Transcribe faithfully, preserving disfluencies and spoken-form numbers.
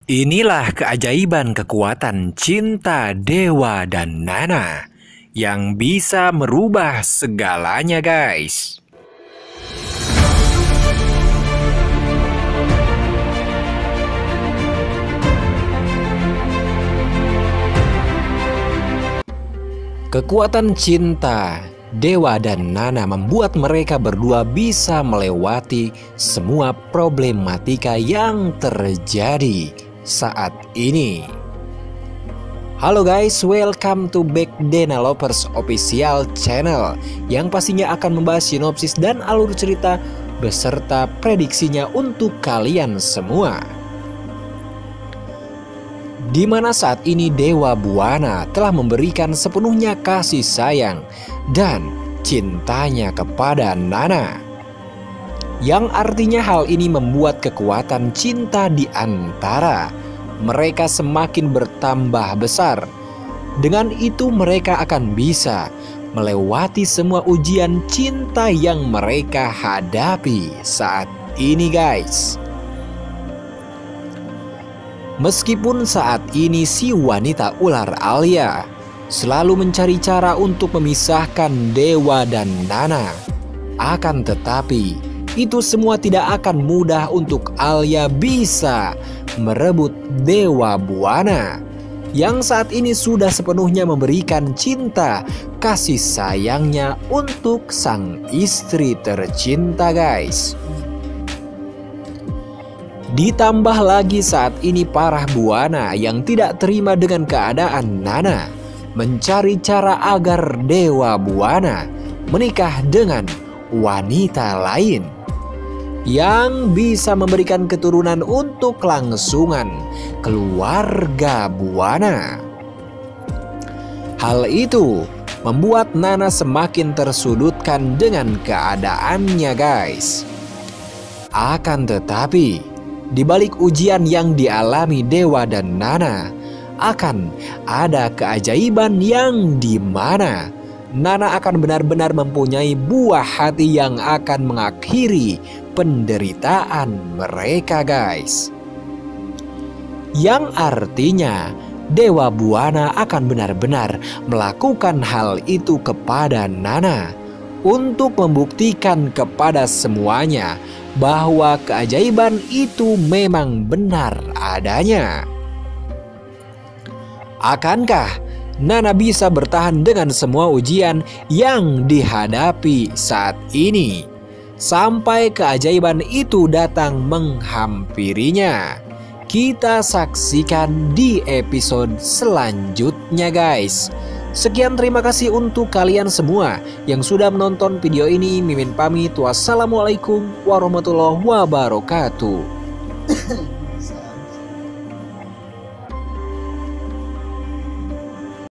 Inilah keajaiban kekuatan cinta Dewa dan Nana yang bisa merubah segalanya, guys. Kekuatan cinta Dewa dan Nana membuat mereka berdua bisa melewati semua problematika yang terjadi saat ini. Halo guys, welcome to back Dena Lovers Official Channel yang pastinya akan membahas sinopsis dan alur cerita beserta prediksinya untuk kalian semua. Di mana saat ini Dewa Buana telah memberikan sepenuhnya kasih sayang dan cintanya kepada Nana. Yang artinya hal ini membuat kekuatan cinta di antara mereka semakin bertambah besar. Dengan itu mereka akan bisa melewati semua ujian cinta yang mereka hadapi saat ini, guys. Meskipun saat ini si wanita ular Alia selalu mencari cara untuk memisahkan Dewa dan Nana, akan tetapi itu semua tidak akan mudah untuk Alia bisa merebut Dewa Buana yang saat ini sudah sepenuhnya memberikan cinta kasih sayangnya untuk sang istri tercinta, guys. Ditambah lagi saat ini parah Buana yang tidak terima dengan keadaan Nana mencari cara agar Dewa Buana menikah dengan wanita lain yang bisa memberikan keturunan untuk kelangsungan keluarga Buana. Hal itu membuat Nana semakin tersudutkan dengan keadaannya, guys. Akan tetapi di balik ujian yang dialami Dewa dan Nana, akan ada keajaiban yang dimana Nana akan benar-benar mempunyai buah hati yang akan mengakhiri penderitaan mereka, guys. Yang artinya Dewa Buana akan benar-benar melakukan hal itu kepada Nana untuk membuktikan kepada semuanya bahwa keajaiban itu memang benar adanya. Akankah Nana bisa bertahan dengan semua ujian yang dihadapi saat ini sampai keajaiban itu datang menghampirinya? Kita saksikan di episode selanjutnya, guys. Sekian, terima kasih untuk kalian semua yang sudah menonton video ini. Mimin pamit, wassalamualaikum warahmatullahi wabarakatuh.